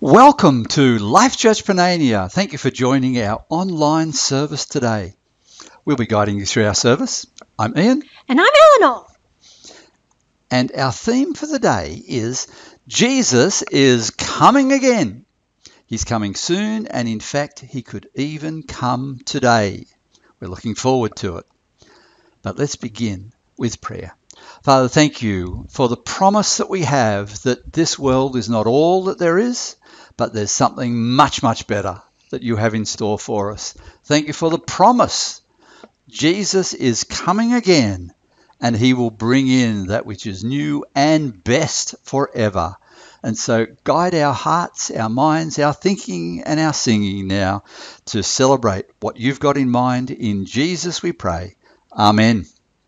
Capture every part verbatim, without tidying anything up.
Welcome to LifeChurch Panania. Thank you for joining our online service today. We'll be guiding you through our service. I'm Ian. And I'm Eleanor. And our theme for the day is Jesus is coming again. He's coming soon, and in fact, he could even come today. We're looking forward to it. But let's begin with prayer. Father, thank you for the promise that we have that this world is not all that there is, but there's something much, much better that you have in store for us. Thank you for the promise. Jesus is coming again, and he will bring in that which is new and best forever. And so guide our hearts, our minds, our thinking, and our singing now to celebrate what you've got in mind. In Jesus we pray. Amen.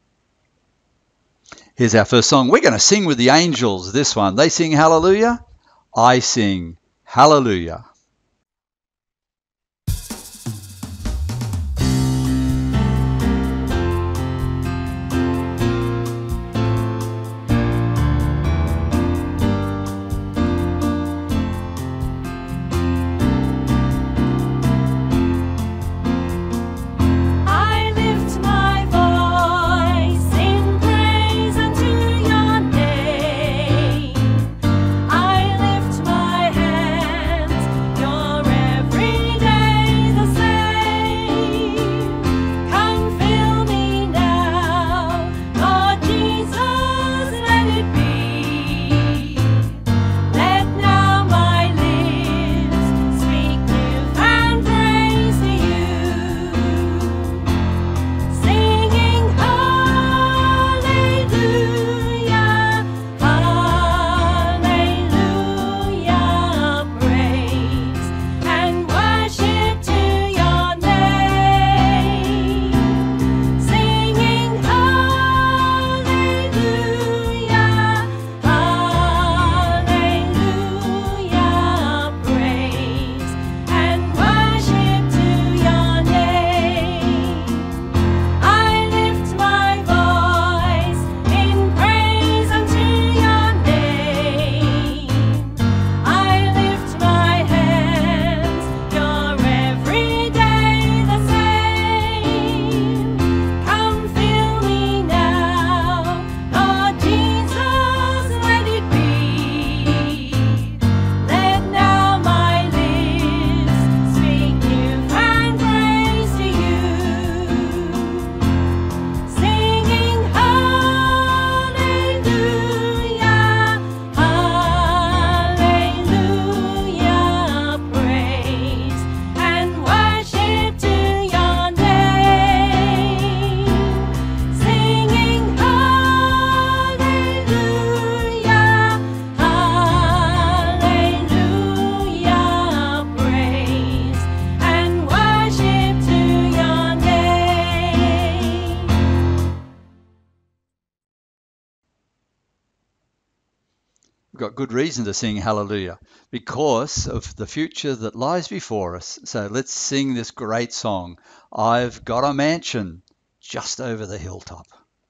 Here's our first song. We're going to sing with the angels, this one. They sing hallelujah. I sing hallelujah. We've got good reason to sing hallelujah because of the future that lies before us. So let's sing this great song. I've got a mansion just over the hilltop.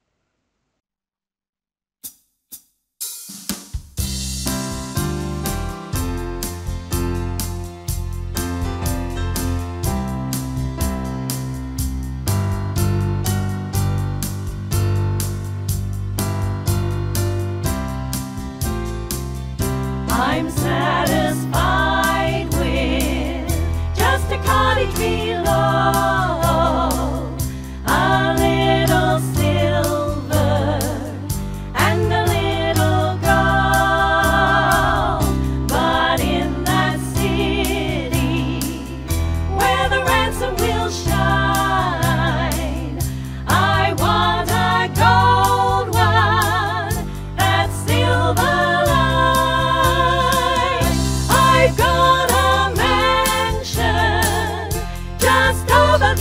I'm satisfied with just a cottage below, a little silver and a little gold. But in that city where the ransom will shine, I want a gold one that's silver. I've got a mansion just over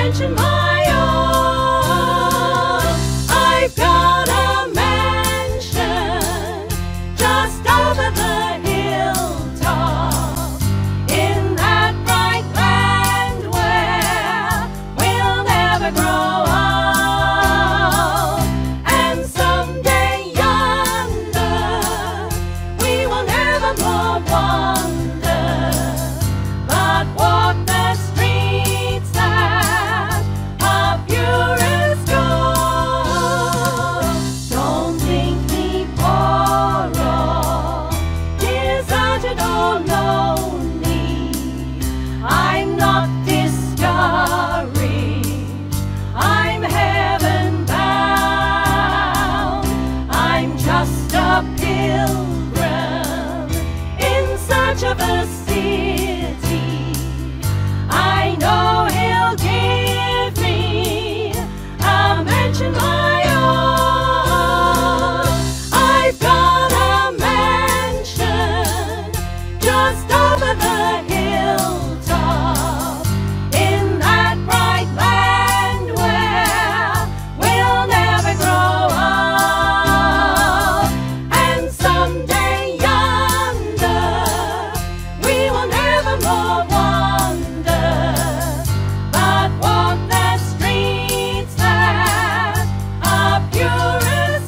mention my own. I've got a mansion just over the hilltop in that bright land where we'll never grow old. And someday yonder we will never more wander, but walk the streets that are pure as gold. Don't think me poor or deserted or lonely. I'm not discouraged. I'm heaven bound. I'm just a pilgrim in search of a city. I know he'll give me a mansion my own. I've got a mansion just over the hilltop in that bright land where we'll never grow old. And someday yonder we will never more wander, but walk the streets that are pure as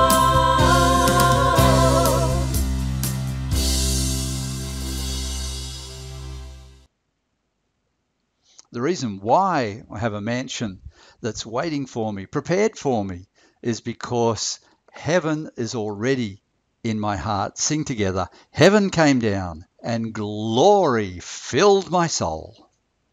gold. The reason why I have a mansion that's waiting for me, prepared for me, is because heaven is already in my heart. Sing together. Heaven came down and glory filled my soul.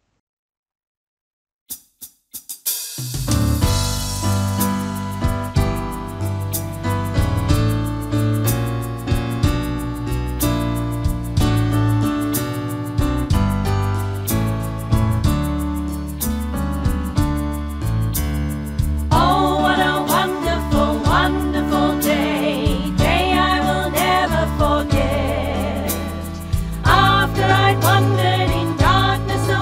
Oh, what a wonderful, wonderful day, day I will never forget. After I'd wandered in darkness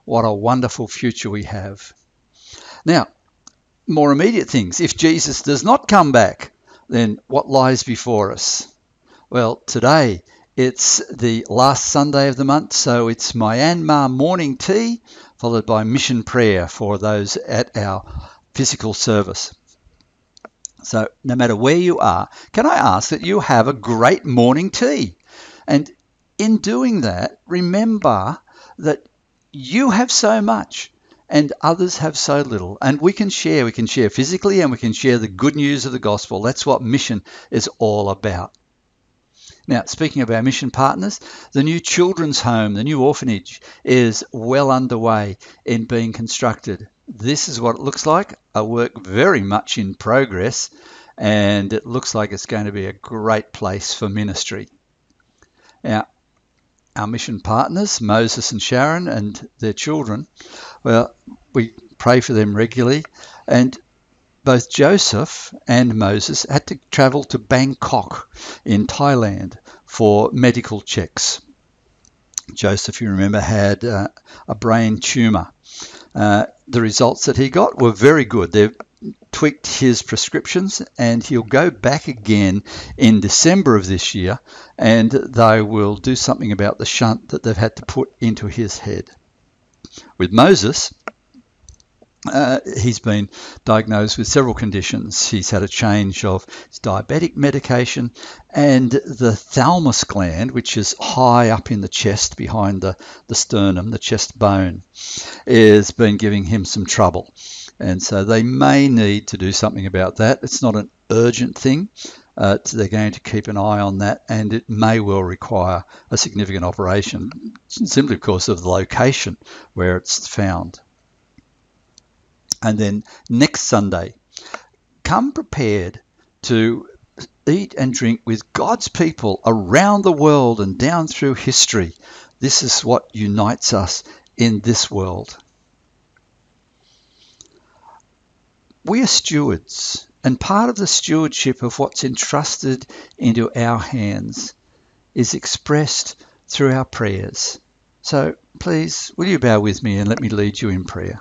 What a wonderful future we have. Now, more immediate things. If Jesus does not come back, then what lies before us? Well, today it's the last Sunday of the month, so it's Myanmar morning tea, followed by mission prayer for those at our physical service. So no matter where you are, can I ask that you have a great morning tea? And in doing that, remember that you have so much and others have so little. And we can share. We can share physically and we can share the good news of the gospel. That's what mission is all about. Now, speaking of our mission partners, the new children's home, the new orphanage, is well underway in being constructed. This is what it looks like, a work very much in progress, and it looks like it's going to be a great place for ministry. Now, our mission partners, Moses and Sharon and their children, well, we pray for them regularly, and both Joseph and Moses had to travel to Bangkok in Thailand for medical checks. Joseph, you remember, had uh, a brain tumour. Uh, the results that he got were very good. They've tweaked his prescriptions and he'll go back again in December of this year, and they will do something about the shunt that they've had to put into his head. With Moses, Uh, he's been diagnosed with several conditions. He's had a change of his diabetic medication, and the thalamus gland, which is high up in the chest behind the, the sternum, the chest bone, has been giving him some trouble. And so they may need to do something about that. It's not an urgent thing. Uh, they're going to keep an eye on that, and it may well require a significant operation, simply because of the location where it's found. And then next Sunday, come prepared to eat and drink with God's people around the world and down through history. This is what unites us in this world. We are stewards, and part of the stewardship of what's entrusted into our hands is expressed through our prayers. So please, will you bow with me and let me lead you in prayer?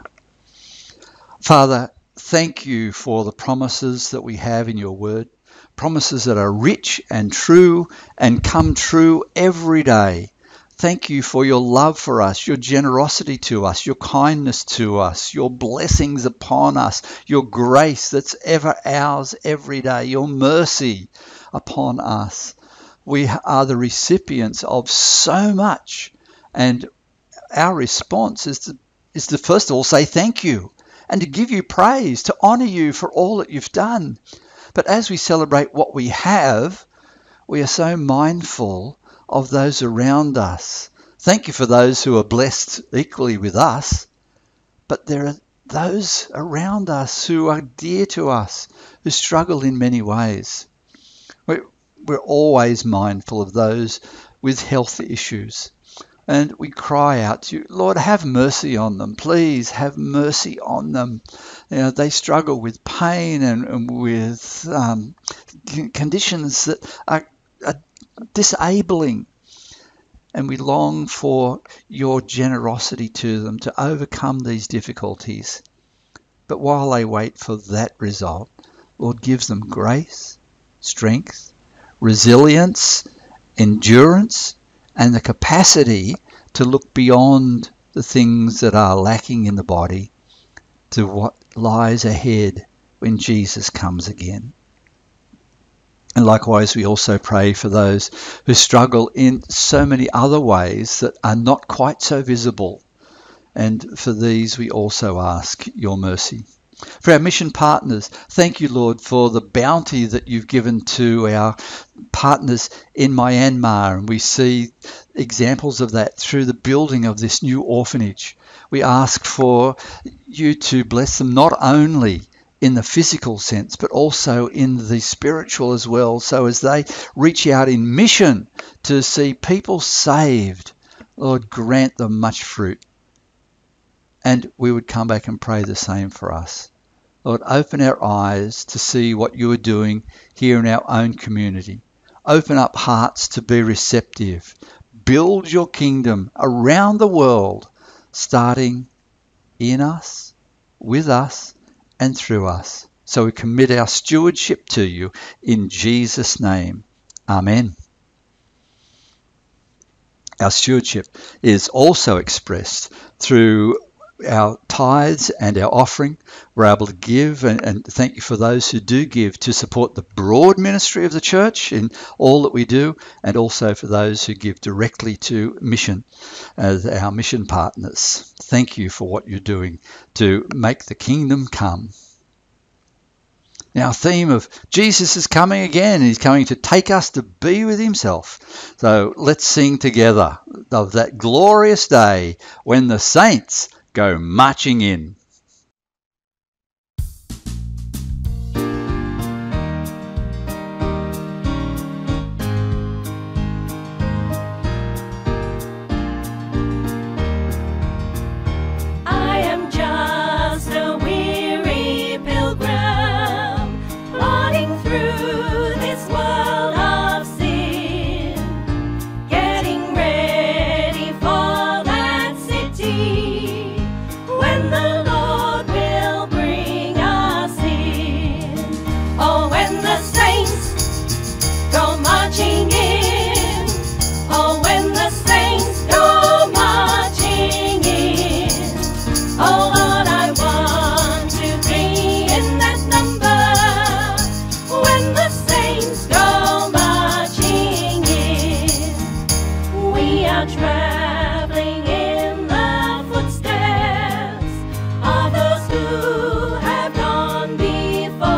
Father, thank you for the promises that we have in your word, promises that are rich and true and come true every day. Thank you for your love for us, your generosity to us, your kindness to us, your blessings upon us, your grace that's ever ours every day, your mercy upon us. We are the recipients of so much, and our response is to, is to first of all say thank you, and to give you praise, to honour you for all that you've done. But as we celebrate what we have, we are so mindful of those around us. Thank you for those who are blessed equally with us, but there are those around us who are dear to us, who struggle in many ways. We're, we're always mindful of those with health issues. And we cry out to you, Lord, have mercy on them. Please have mercy on them. You know, they struggle with pain and, and with um, conditions that are, are disabling. And we long for your generosity to them to overcome these difficulties. But while they wait for that result, Lord, give them grace, strength, resilience, endurance, and the capacity to look beyond the things that are lacking in the body to what lies ahead when Jesus comes again. And likewise, we also pray for those who struggle in so many other ways that are not quite so visible. And for these, we also ask your mercy. For our mission partners, thank you, Lord, for the bounty that you've given to our partners in Myanmar. And we see examples of that through the building of this new orphanage. We ask for you to bless them not only in the physical sense, but also in the spiritual as well. So as they reach out in mission to see people saved, Lord, grant them much fruit. And we would come back and pray the same for us. Lord, open our eyes to see what you are doing here in our own community. Open up hearts to be receptive. Build your kingdom around the world starting in us, with us, and through us. So we commit our stewardship to you in Jesus' name. Amen. Our stewardship is also expressed through our tithes and our offering. We're able to give, and, and thank you for those who do give to support the broad ministry of the church in all that we do, and also for those who give directly to mission as our mission partners. Thank you for what you're doing to make the kingdom come. Now, our theme of Jesus is coming again. He's coming to take us to be with himself. So let's sing together of that glorious day when the saints go marching in. I am just a weary pilgrim, plodding through this world of sin, getting ready for that city when the Lord will bring us in. Oh, when the saints go marching in. Oh, when the saints go marching in. Oh, Lord, I want to be in that number when the saints go marching in. We are traveling in the footsteps of those who have gone before,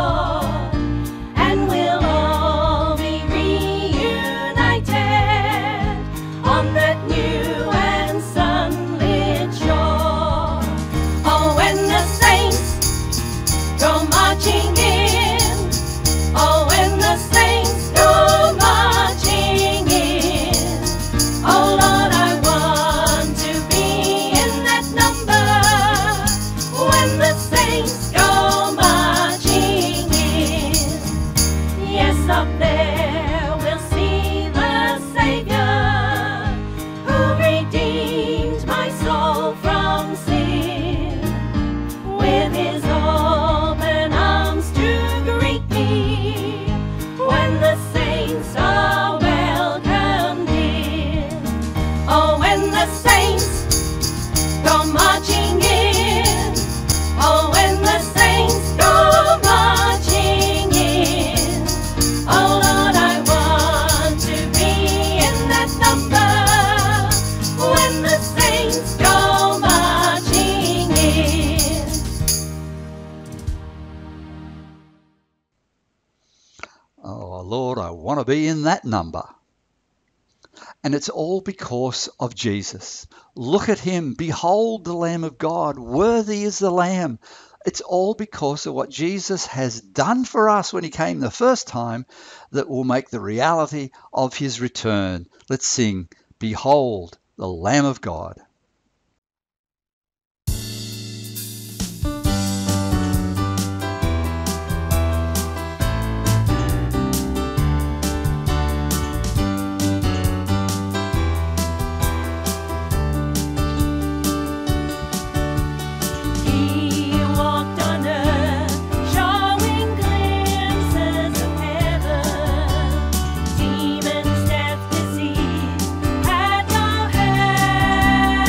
and we'll all be reunited on that new and sunlit shore. Oh, when the saints go marching in. Oh, when the saints go marching in. Oh, Lord, I want to be in that number when the saints go marching in. Yes, up there we'll see the Savior who redeemed my soul from sin, with his open arms to greet me when the saints are welcomed in. Oh, when the saints go marching in. Oh, when the saints go marching in. Oh, Lord, I want to be in that number when the saints go marching in. Oh, Lord, I want to be in that number. And it's all because of Jesus. Look at him. Behold the Lamb of God. Worthy is the Lamb. It's all because of what Jesus has done for us when he came the first time that will make the reality of his return. Let's sing, Behold the Lamb of God. He walked on earth, showing glimpses of heaven. Demons, death, disease had no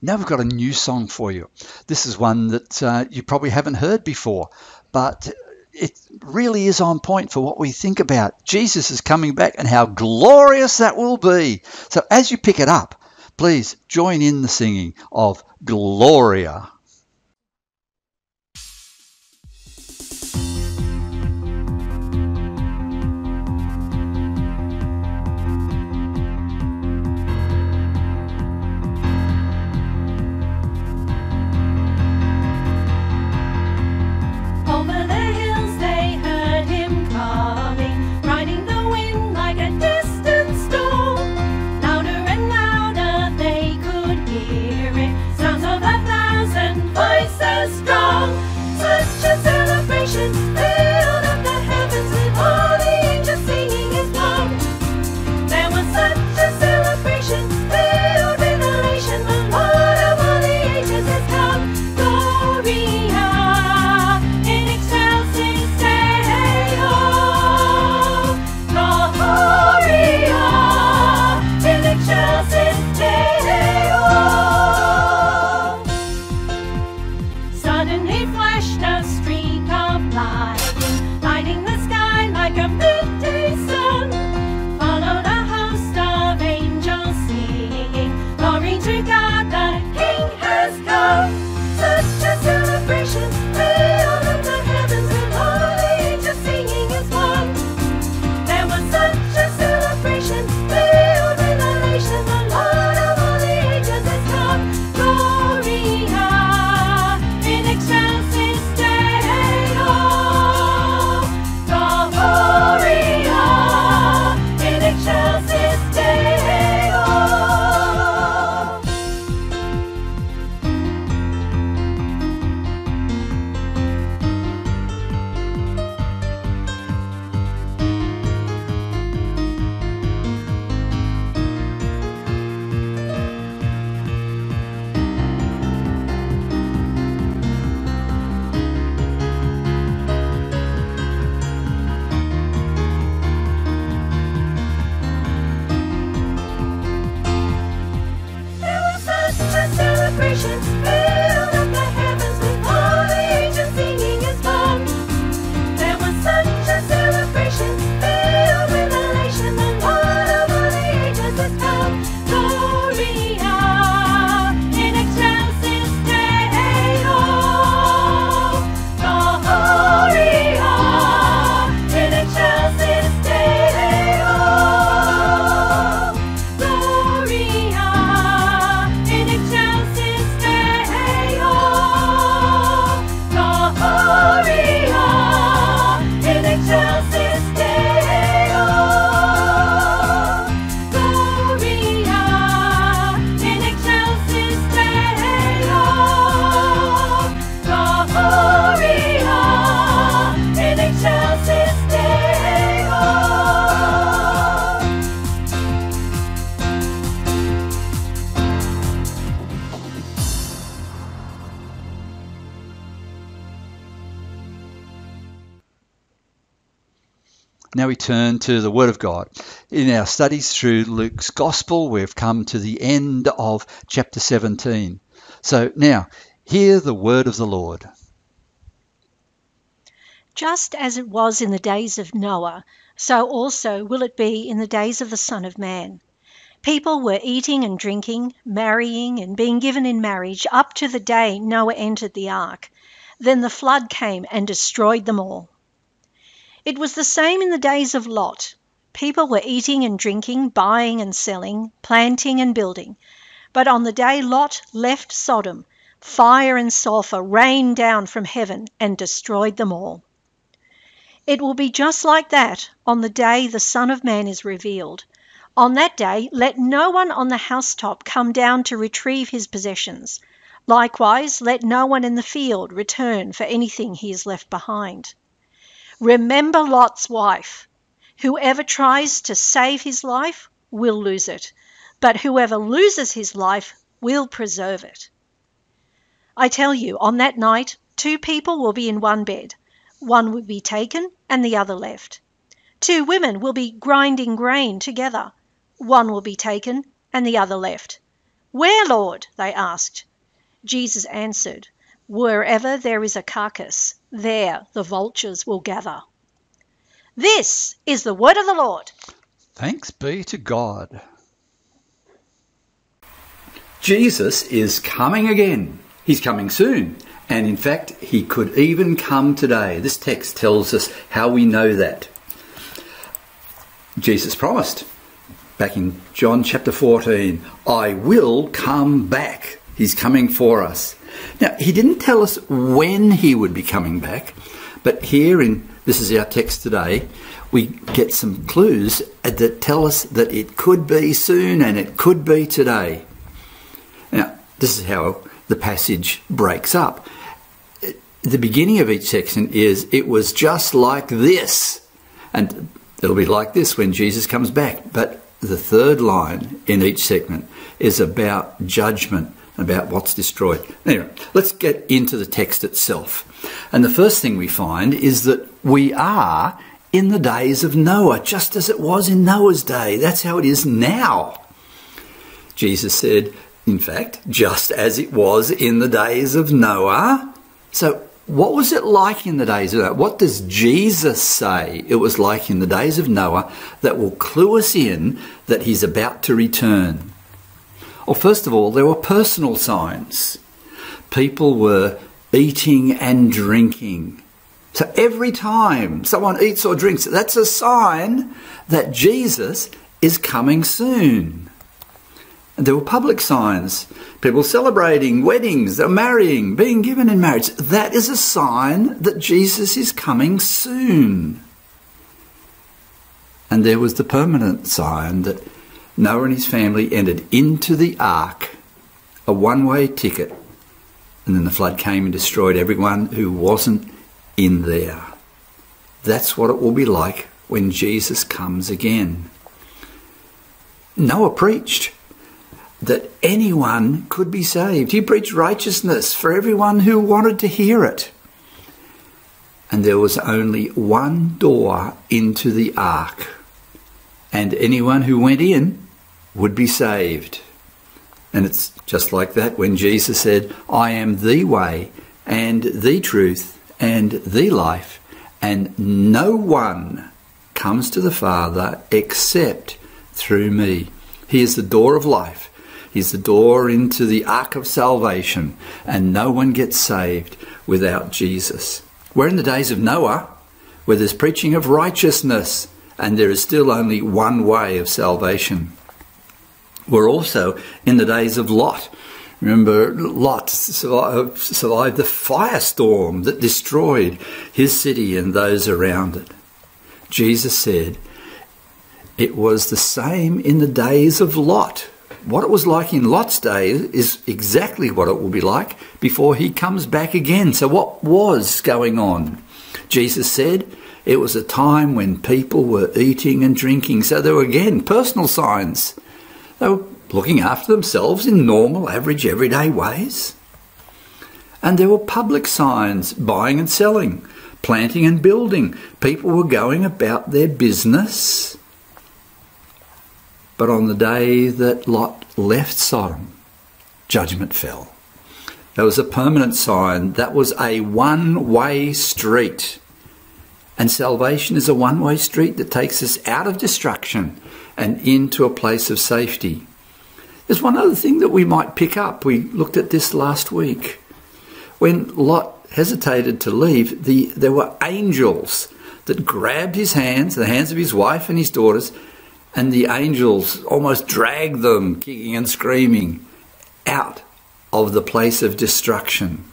Now we've got a new song for you. This is one that uh, you probably haven't heard before, but it really is on point for what we think about. Jesus is coming back and how glorious that will be. So as you pick it up, please join in the singing of Gloria. Now we turn to the Word of God. In our studies through Luke's Gospel, we've come to the end of chapter seventeen. So now, hear the word of the Lord. Just as it was in the days of Noah, so also will it be in the days of the Son of Man. People were eating and drinking, marrying and being given in marriage up to the day Noah entered the ark. Then the flood came and destroyed them all. It was the same in the days of Lot. People were eating and drinking, buying and selling, planting and building. But on the day Lot left Sodom, fire and sulfur rained down from heaven and destroyed them all. It will be just like that on the day the Son of Man is revealed. On that day, let no one on the housetop come down to retrieve his possessions. Likewise, let no one in the field return for anything he has left behind. Remember Lot's wife. Whoever tries to save his life will lose it, but whoever loses his life will preserve it. I tell you, on that night, two people will be in one bed. One will be taken and the other left. Two women will be grinding grain together. One will be taken and the other left. "Where, Lord?" they asked. Jesus answered, "Wherever there is a carcass, there the vultures will gather." This is the word of the Lord. Thanks be to God. Jesus is coming again. He's coming soon. And in fact, he could even come today. This text tells us how we know that. Jesus promised back in John chapter fourteen, "I will come back." He's coming for us. Now, he didn't tell us when he would be coming back, but here in, this is our text today, we get some clues that tell us that it could be soon and it could be today. Now, this is how the passage breaks up. The beginning of each section is, "It was just like this." And it'll be like this when Jesus comes back. But the third line in each segment is about judgment, about what's destroyed. Anyway, let's get into the text itself. And the first thing we find is that we are in the days of Noah, just as it was in Noah's day. That's how it is now. Jesus said, in fact, just as it was in the days of Noah. So what was it like in the days of Noah? What does Jesus say it was like in the days of Noah that will clue us in that he's about to return? Well, first of all, there were personal signs. People were eating and drinking. So every time someone eats or drinks, that's a sign that Jesus is coming soon. And there were public signs. People celebrating weddings, they're marrying, being given in marriage. That is a sign that Jesus is coming soon. And there was the permanent sign that Noah and his family entered into the ark, a one-way ticket, and then the flood came and destroyed everyone who wasn't in there. That's what it will be like when Jesus comes again. Noah preached that anyone could be saved. He preached righteousness for everyone who wanted to hear it. And there was only one door into the ark, and anyone who went in would be saved. And it's just like that when Jesus said, "I am the way and the truth and the life, and no one comes to the Father except through me." He is the door of life. He's the door into the ark of salvation, and no one gets saved without Jesus. We're in the days of Noah, where there's preaching of righteousness, and there is still only one way of salvation. We're also in the days of Lot. Remember, Lot survived the firestorm that destroyed his city and those around it. Jesus said it was the same in the days of Lot. What it was like in Lot's day is exactly what it will be like before he comes back again. So what was going on? Jesus said it was a time when people were eating and drinking. So there were, again, personal signs. They were looking after themselves in normal, average, everyday ways. And there were public signs, buying and selling, planting and building. People were going about their business. But on the day that Lot left Sodom, judgment fell. That was a permanent sign. That was a one-way street. And salvation is a one-way street that takes us out of destruction and into a place of safety. There's one other thing that we might pick up. We looked at this last week. When Lot hesitated to leave, the, there were angels that grabbed his hands, the hands of his wife and his daughters, and the angels almost dragged them, kicking and screaming, out of the place of destruction.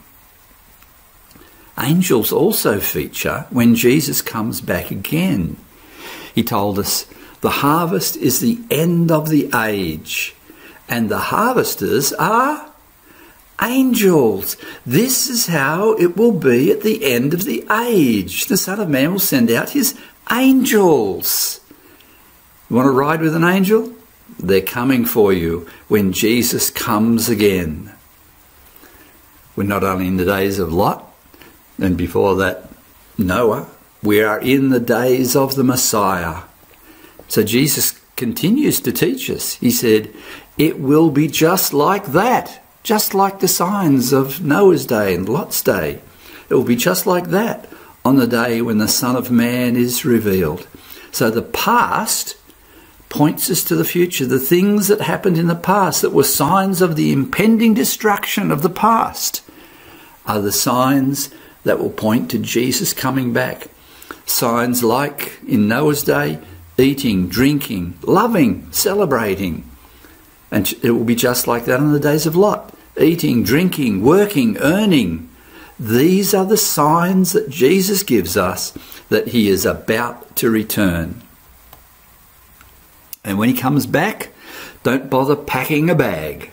Angels also feature when Jesus comes back again. He told us, the harvest is the end of the age, and the harvesters are angels. This is how it will be at the end of the age. The Son of Man will send out his angels. You want to ride with an angel? They're coming for you when Jesus comes again. We're not only in the days of Lot, and before that, Noah. We are in the days of the Messiah. So Jesus continues to teach us. He said, it will be just like that, just like the signs of Noah's day and Lot's day. It will be just like that on the day when the Son of Man is revealed. So the past points us to the future. The things that happened in the past that were signs of the impending destruction of the past are the signs that will point to Jesus coming back. Signs like in Noah's day, eating, drinking, loving, celebrating. And it will be just like that in the days of Lot. Eating, drinking, working, earning. These are the signs that Jesus gives us that he is about to return. And when he comes back, don't bother packing a bag.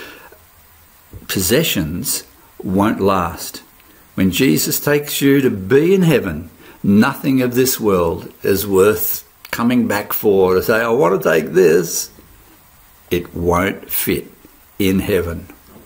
Possessions won't last. When Jesus takes you to be in heaven, nothing of this world is worth coming back for, to say, I want to take this. It won't fit in heaven.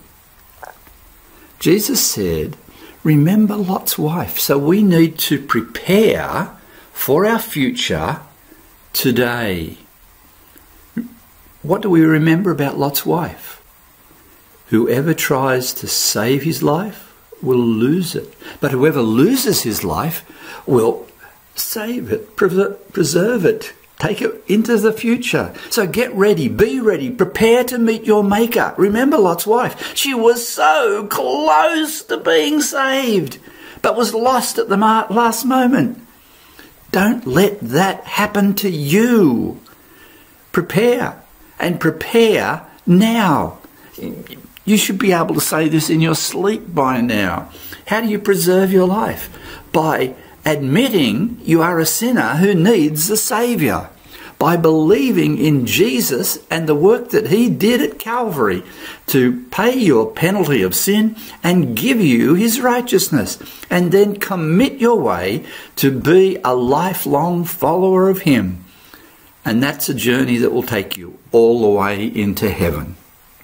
Jesus said, remember Lot's wife. So we need to prepare for our future today. What do we remember about Lot's wife? Whoever tries to save his life will lose it. But whoever loses his life will save it, preserve it, take it into the future. So get ready, be ready, prepare to meet your Maker. Remember Lot's wife. She was so close to being saved, but was lost at the last moment. Don't let that happen to you. Prepare, and prepare now. You should be able to say this in your sleep by now. How do you preserve your life? By admitting you are a sinner who needs the Saviour. By believing in Jesus and the work that he did at Calvary to pay your penalty of sin and give you his righteousness. And then commit your way to be a lifelong follower of him. And that's a journey that will take you all the way into heaven.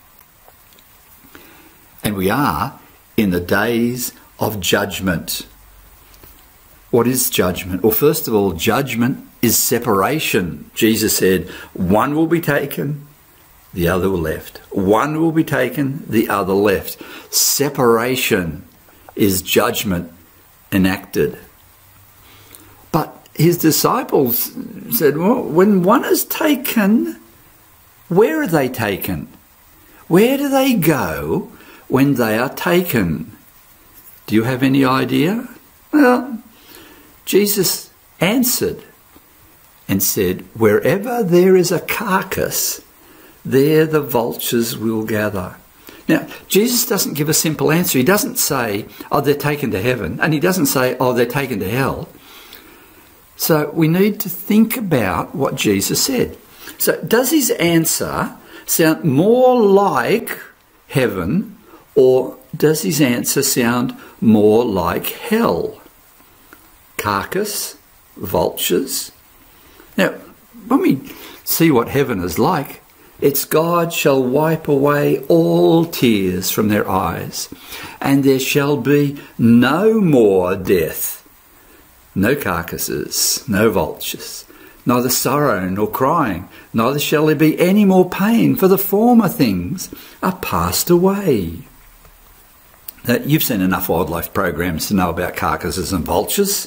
And we are in the days of judgment. What is judgment? Well, first of all, judgment is separation. Jesus said, one will be taken, the other left. One will be taken, the other left. Separation is judgment enacted. But his disciples said, well, when one is taken, where are they taken? Where do they go when they are taken? Do you have any idea? Well, Jesus answered and said, wherever there is a carcass, there the vultures will gather. Now, Jesus doesn't give a simple answer. He doesn't say, oh, they're taken to heaven. And he doesn't say, oh, they're taken to hell. So we need to think about what Jesus said. So does his answer sound more like heaven, or does his answer sound more like hell? Carcass, vultures. Now, when we see what heaven is like, it's God shall wipe away all tears from their eyes, and there shall be no more death, no carcasses, no vultures, neither sorrow nor crying, neither shall there be any more pain, for the former things are passed away. Now, you've seen enough wildlife programs to know about carcasses and vultures.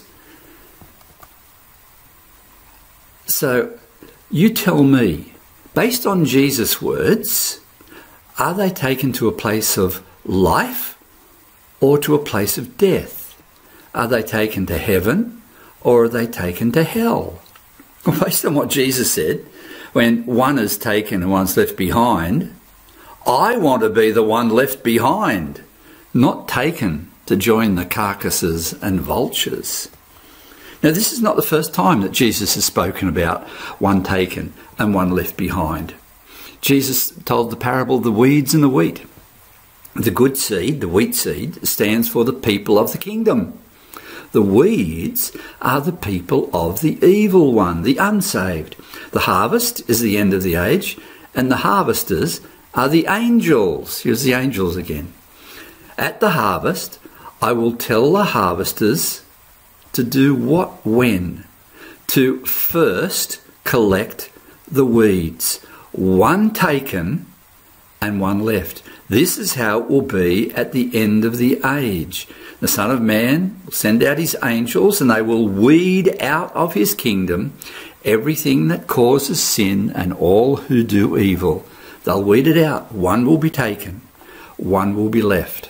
So you tell me, based on Jesus' words, are they taken to a place of life or to a place of death? Are they taken to heaven or are they taken to hell? Well, based on what Jesus said, when one is taken and one's left behind, I want to be the one left behind, not taken to join the carcasses and vultures. Now, this is not the first time that Jesus has spoken about one taken and one left behind. Jesus told the parable of the weeds and the wheat. The good seed, the wheat seed, stands for the people of the kingdom. The weeds are the people of the evil one, the unsaved. The harvest is the end of the age, and the harvesters are the angels. Here's the angels again. At the harvest, I will tell the harvesters to do what when? To first collect the weeds, one taken and one left. This is how it will be at the end of the age. The Son of Man will send out his angels, and they will weed out of his kingdom everything that causes sin and all who do evil. They'll weed it out. One will be taken, one will be left.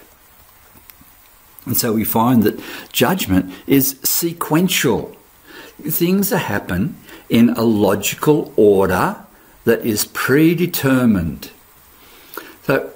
And so we find that judgment is sequential. Things that happen in a logical order that is predetermined. So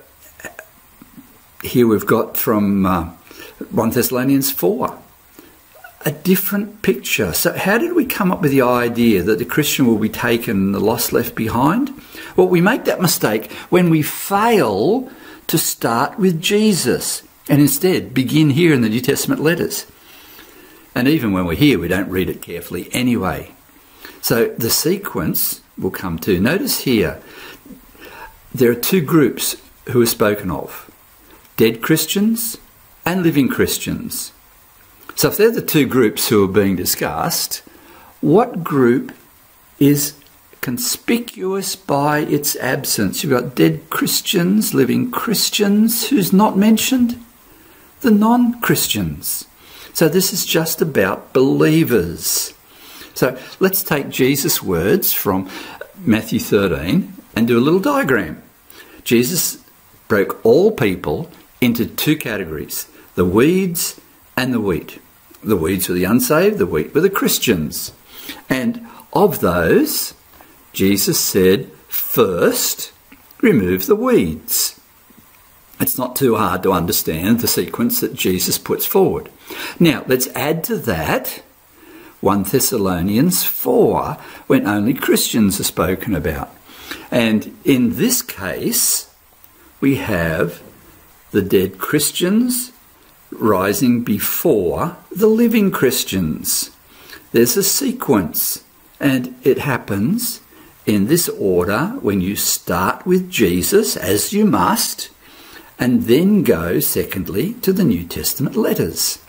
here we've got from uh, First Thessalonians four, a different picture. So how did we come up with the idea that the Christian will be taken and the lost left behind? Well, we make that mistake when we fail to start with Jesus and instead begin here in the New Testament letters. And even when we're here, we don't read it carefully anyway. So the sequence we'll come to. Notice here, there are two groups who are spoken of: dead Christians and living Christians. So if they're the two groups who are being discussed, what group is conspicuous by its absence? You've got dead Christians, living Christians. Who's not mentioned? The non-Christians. So this is just about believers. So let's take Jesus' words from Matthew thirteen and do a little diagram. Jesus broke all people into two categories: the weeds and the wheat. The weeds were the unsaved, the wheat were the Christians. And of those, Jesus said, first, remove the weeds. It's not too hard to understand the sequence that Jesus puts forward. Now, let's add to that First Thessalonians four, when only Christians are spoken about. And in this case, we have the dead Christians rising before the living Christians. There's a sequence, and it happens in this order when you start with Jesus, as you must, and then go, secondly, to the New Testament letters.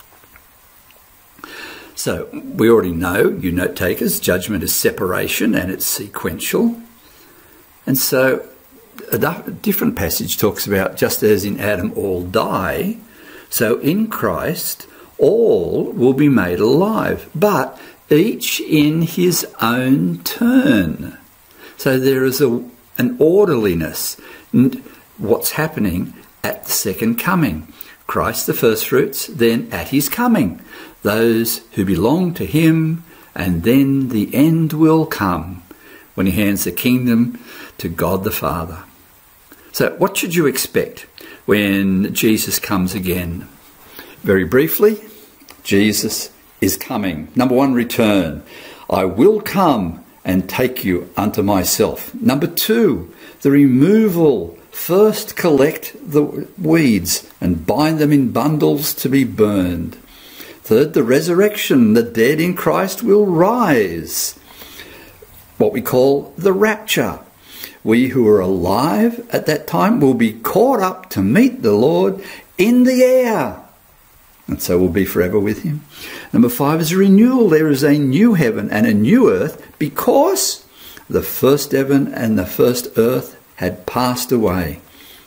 So we already know, you note takers, judgment is separation and it's sequential. And so a different passage talks about just as in Adam all die, so in Christ all will be made alive, but each in his own turn. So there is a, an orderliness in what's happening at the second coming. Christ the first fruits, then at his coming, those who belong to him, and then the end will come when he hands the kingdom to God the Father. So what should you expect when Jesus comes again? Very briefly, Jesus is coming. Number one, return. I will come and take you unto myself. Number two, the removal. First collect the weeds and bind them in bundles to be burned. Third, the resurrection. The dead in Christ will rise. What we call the rapture. We who are alive at that time will be caught up to meet the Lord in the air. And so we'll be forever with him. Number five is renewal. There is a new heaven and a new earth because the first heaven and the first earth had passed away.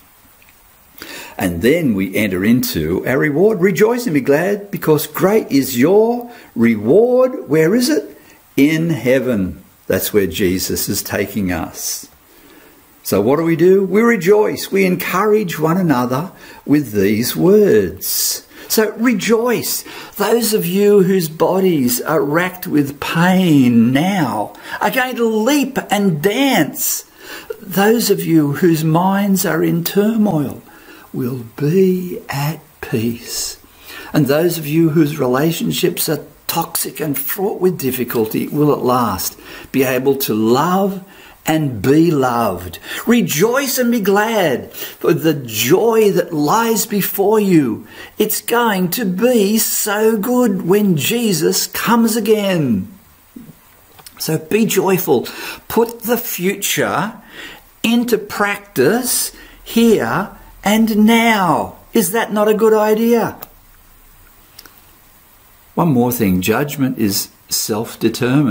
And then we enter into our reward. Rejoice and be glad, because great is your reward. Where is it? In heaven. That's where Jesus is taking us. So what do we do? We rejoice. We encourage one another with these words. So rejoice. Those of you whose bodies are racked with pain now are going to leap and dance. Those of you whose minds are in turmoil will be at peace. And those of you whose relationships are toxic and fraught with difficulty will at last be able to love and be loved. Rejoice and be glad for the joy that lies before you. It's going to be so good when Jesus comes again. So be joyful. Put the future into practice here and now. Is that not a good idea? One more thing. Judgment is self-determined.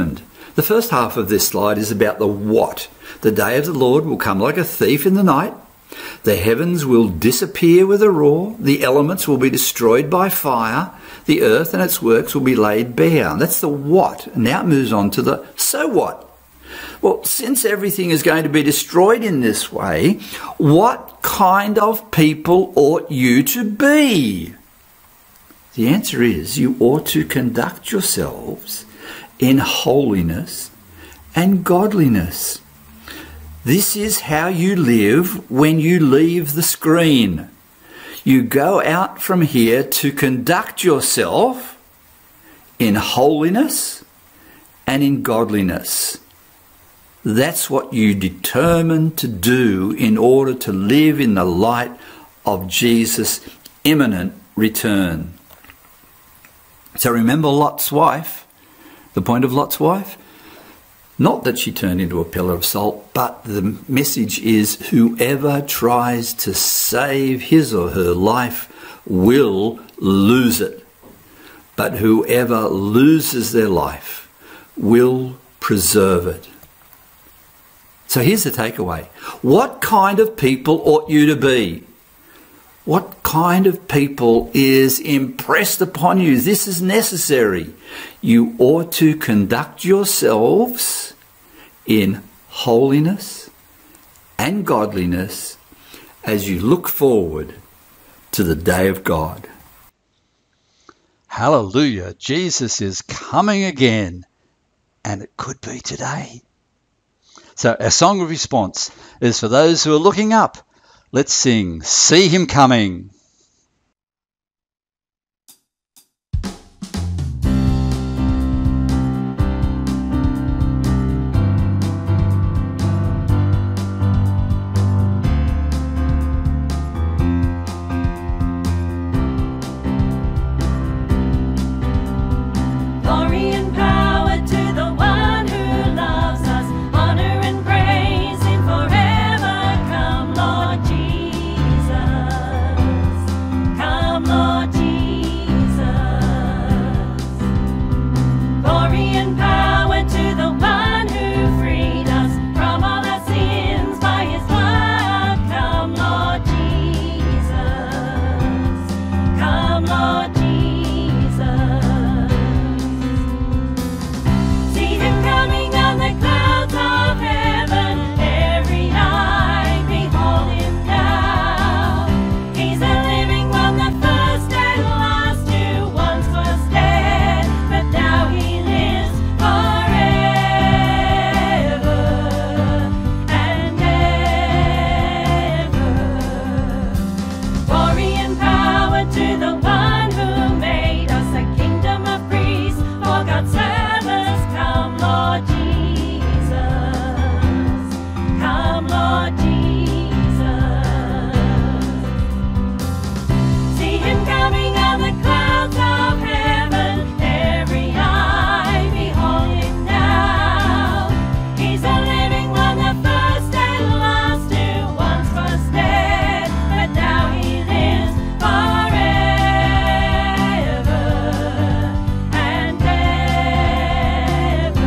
The first half of this slide is about the what. The day of the Lord will come like a thief in the night. The heavens will disappear with a roar. The elements will be destroyed by fire. The earth and its works will be laid bare. That's the what. And now it moves on to the so what. Well, since everything is going to be destroyed in this way, what kind of people ought you to be? The answer is you ought to conduct yourselves in holiness and godliness. This is how you live when you leave the screen. You go out from here to conduct yourself in holiness and in godliness. That's what you determine to do in order to live in the light of Jesus' imminent return. So remember Lot's wife, the point of Lot's wife? Not that she turned into a pillar of salt, but the message is whoever tries to save his or her life will lose it. But whoever loses their life will preserve it. So here's the takeaway. What kind of people ought you to be? What kind of people is impressed upon you? This is necessary. You ought to conduct yourselves in holiness and godliness as you look forward to the day of God. Hallelujah. Jesus is coming again, and it could be today. So our song of response is for those who are looking up. Let's sing, See Him Coming. Glory and power to the one who loves us. Honor and praise Him forever. Come, Lord Jesus. Come, Lord Jesus. Glory and power to the one who freed us from all our sins by His blood. Come, Lord Jesus. Come, Lord Jesus. See Him coming on the clouds of heaven. Every eye behold Him now. He's a living one, the first and last, who once was dead, but now He lives forever and ever. Glory and power to the one who made us a kingdom of priests for God's service. Come, Lord Jesus. Come, Lord Jesus. See Him coming on the clouds of heaven. Every eye behold Him now. He's a living one, the first and last, who once was dead, but now He lives forever and ever.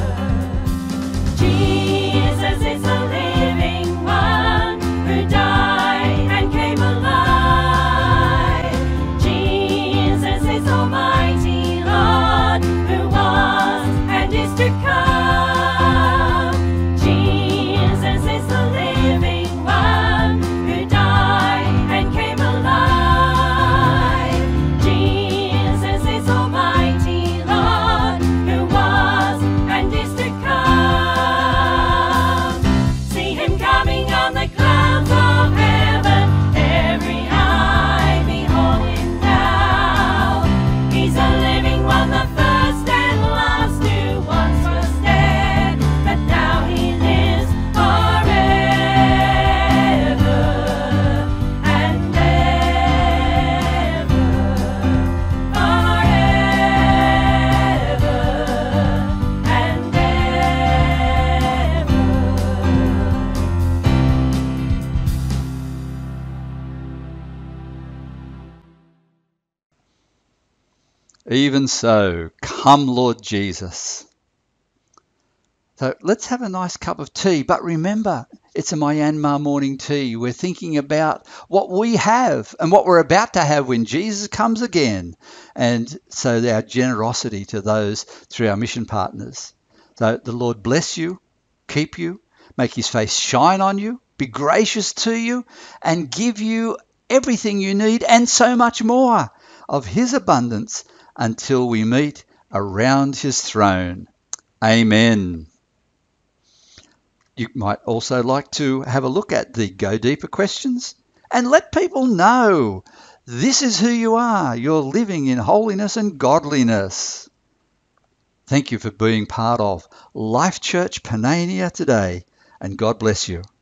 Jesus is the living one who died and came alive. Jesus is Almighty Lord who was and is to come. Jesus is the living one who died and came alive. Jesus is Almighty Lord who was and is to come. See Him coming on the clouds of heaven. Every eye behold Him now. He's a living one, the first and last, who once was dead, but now He lives forever and ever. Forever and ever. Even so, come, Lord Jesus. So let's have a nice cup of tea. But remember, it's a Myanmar morning tea. We're thinking about what we have and what we're about to have when Jesus comes again. And so our generosity to those through our mission partners. So the Lord bless you, keep you, make his face shine on you, be gracious to you, and give you everything you need and so much more of his abundance until we meet around his throne. Amen. You might also like to have a look at the Go Deeper questions and let people know this is who you are. You're living in holiness and godliness. Thank you for being part of LifeChurch Panania today, and God bless you.